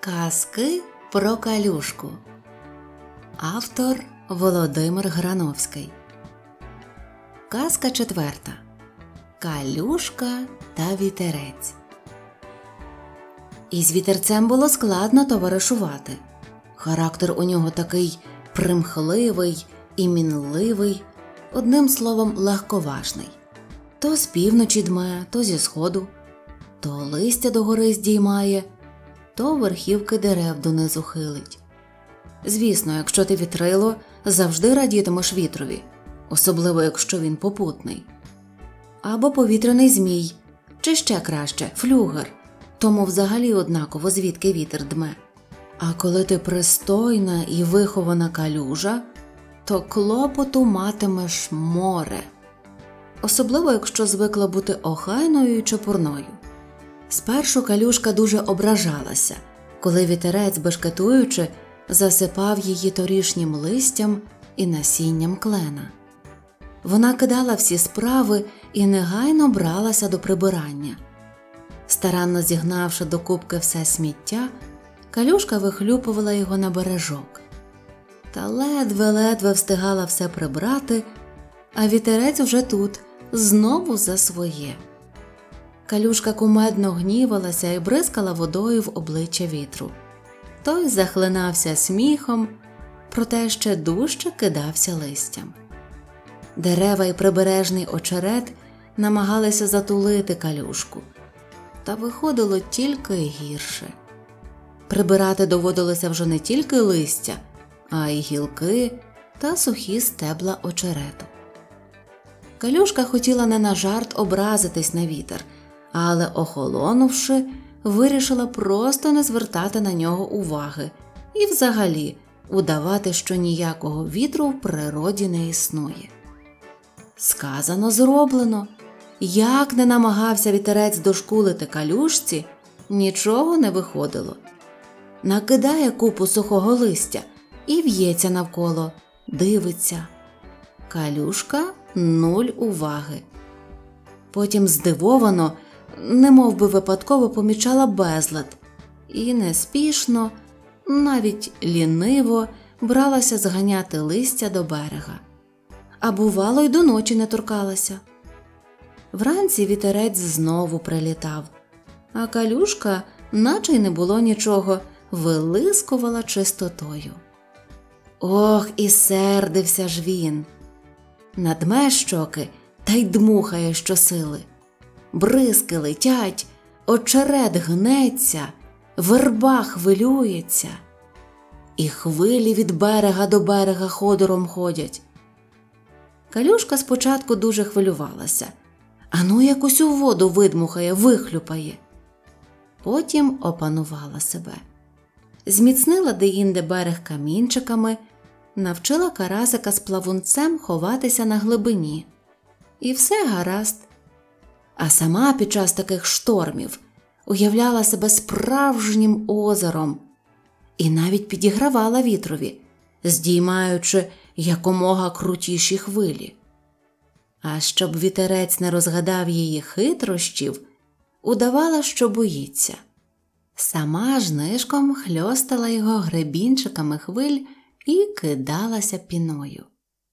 Казки про калюшку. Автор Володимир Грановський. Казка 4. Калюшка та вітерець. Із вітерцем було складно товаришувати. Характер у нього такий примхливий і мінливий, одним словом, легковажний. То з півночі дме, то зі сходу, то листя догори здіймає, то верхівки дерев донизу хилить. Звісно, якщо ти вітрило, завжди радітимеш вітрові, особливо якщо він попутний. Або повітряний змій, чи ще краще – флюгер, тому взагалі однаково звідки вітер дме. А коли ти пристойна і вихована калюжа, то клопоту матимеш море. Особливо, якщо звикла бути охайною і чепурною. Спершу калюшка дуже ображалася, коли вітерець, бешкетуючи, засипав її торішнім листям і насінням клена. Вона кидала всі справи і негайно бралася до прибирання. Старанно зігнавши до купки все сміття, калюшка вихлюпувала його на бережок. Та ледве-ледве встигала все прибрати, а вітерець вже тут, знову за своє. Калюшка кумедно гнівалася і бризкала водою в обличчя вітру. Той захлинався сміхом, проте ще дужче кидався листям. Дерева і прибережний очерет намагалися затулити калюшку, та виходило тільки гірше. Прибирати доводилося вже не тільки листя, а й гілки та сухі стебла очерету. Калюшка хотіла не на жарт образитись на вітер, але, охолонувши, вирішила просто не звертати на нього уваги і взагалі удавати, що ніякого вітру в природі не існує. Сказано – зроблено. Як не намагався вітерець дошкулити калюшці, нічого не виходило. Накидає купу сухого листя і в'ється навколо, дивиться. Калюшка – нуль уваги. Потім здивовано, немов би випадково помічала безлад і неспішно, навіть ліниво бралася зганяти листя до берега. А бувало й до ночі не торкалася. Вранці вітерець знову прилітав, а калюшка, наче й не було нічого, вилискувала чистотою. Ох, і сердився ж він! Надме щоки та й дмухає щосили. Бризки летять, очерет гнеться, верба хвилюється. І хвилі від берега до берега ходором ходять. Калюшка спочатку дуже хвилювалася. Ану якусь у воду видмухає, вихлюпає. Потім опанувала себе. Зміцнила деінде берег камінчиками, навчила карасика з плавунцем ховатися на глибині. І все гаразд. А сама під час таких штормів уявляла себе справжнім озером і навіть підігравала вітрові, здіймаючи якомога крутіші хвилі. А щоб вітерець не розгадав її хитрощів, удавала, що боїться. Сама ж нишком хльостала його гребінчиками хвиль і кидалася піною.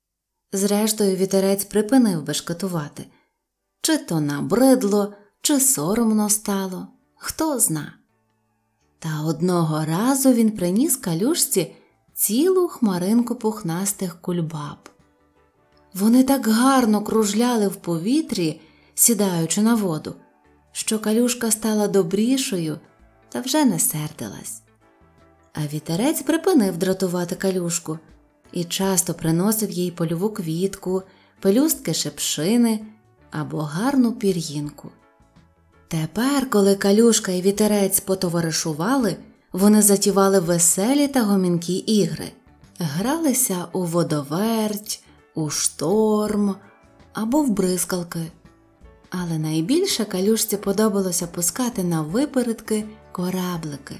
Зрештою вітерець припинив бешкетувати. Чи то набридло, чи соромно стало, хто зна. Та одного разу він приніс калюшці цілу хмаринку пухнастих кульбаб. Вони так гарно кружляли в повітрі, сідаючи на воду, що калюшка стала добрішою та вже не сердилась. А вітерець припинив дратувати калюшку і часто приносив їй польову квітку, пелюстки шипшини або гарну пір'їнку. Тепер, коли калюшка і вітерець потоваришували, вони затівали веселі та гомінкі ігри. Гралися у водоверть, у шторм або в бризкалки. Але найбільше калюшці подобалося пускати на випередки кораблики.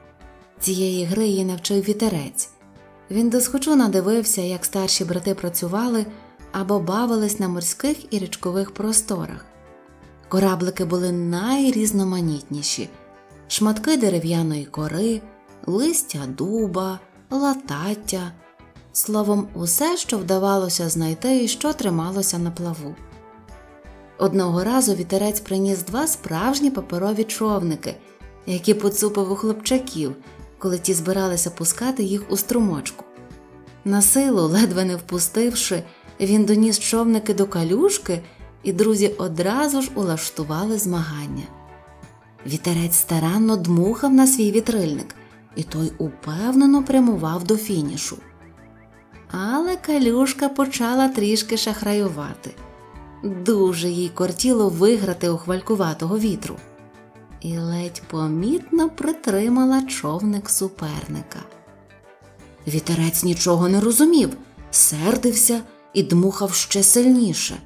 Цієї гри її навчив вітерець. Він досхочу надивився, як старші брати працювали або бавились на морських і річкових просторах. Кораблики були найрізноманітніші. Шматки дерев'яної кори, листя дуба, латаття, словом, усе, що вдавалося знайти і що трималося на плаву. Одного разу вітерець приніс 2 справжні паперові човники, які поцупив у хлопчаків, коли ті збиралися пускати їх у струмочку. Насилу, ледве не впустивши, він доніс човники до Калюшки, і друзі одразу ж улаштували змагання. Вітерець старанно дмухав на свій вітрильник, і той упевнено прямував до фінішу. Але Калюшка почала трішки шахраювати. Дуже їй кортіло виграти у хвалькуватого вітру. І ледь помітно притримала човник суперника. Вітерець нічого не розумів, сердився і дмухав ще сильніше.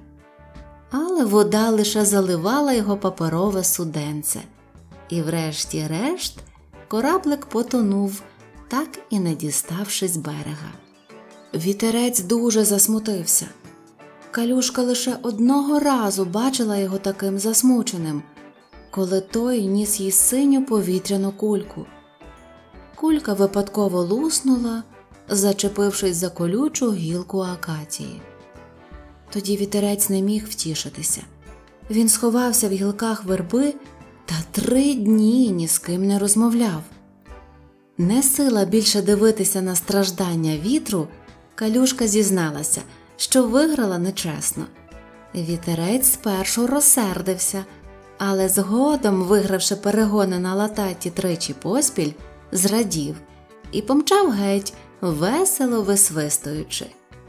Але вода лише заливала його паперове суденце. І врешті-решт кораблик потонув, так і не діставшись берега. Вітерець дуже засмутився. Калюшка лише одного разу бачила його таким засмученим, коли той ніс їй синю повітряну кульку. Кулька випадково луснула, зачепившись за колючу гілку акації. Тоді вітерець не міг втішитися. Він сховався в гілках верби та 3 дні ні з ким не розмовляв. Не сила більше дивитися на страждання вітру, Калюшка зізналася, що виграла нечесно. Вітерець спершу розсердився, але згодом, вигравши перегони на лататті 3 поспіль, зрадів і помчав геть, весело висвистуючи.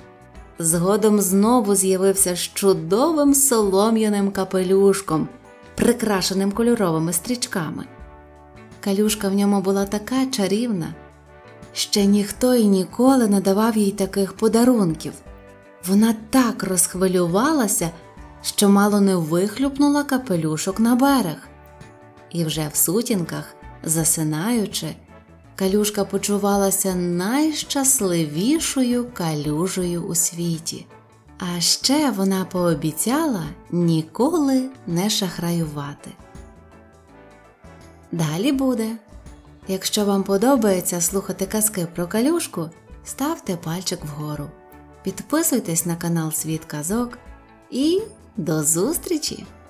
Згодом знову з'явився з чудовим солом'яним капелюшком, прикрашеним кольоровими стрічками. Калюшка в ньому була така чарівна. Ще ніхто й ніколи не давав їй таких подарунків. Вона так розхвилювалася, що мало не вихлюпнула капелюшок на берег. І вже в сутінках, засинаючи, Калюшка почувалася найщасливішою калюжею у світі. А ще вона пообіцяла ніколи не шахраювати. Далі буде. Якщо вам подобається слухати казки про Калюшку, ставте пальчик вгору. Підписуйтесь на канал Світ казок і до зустрічі!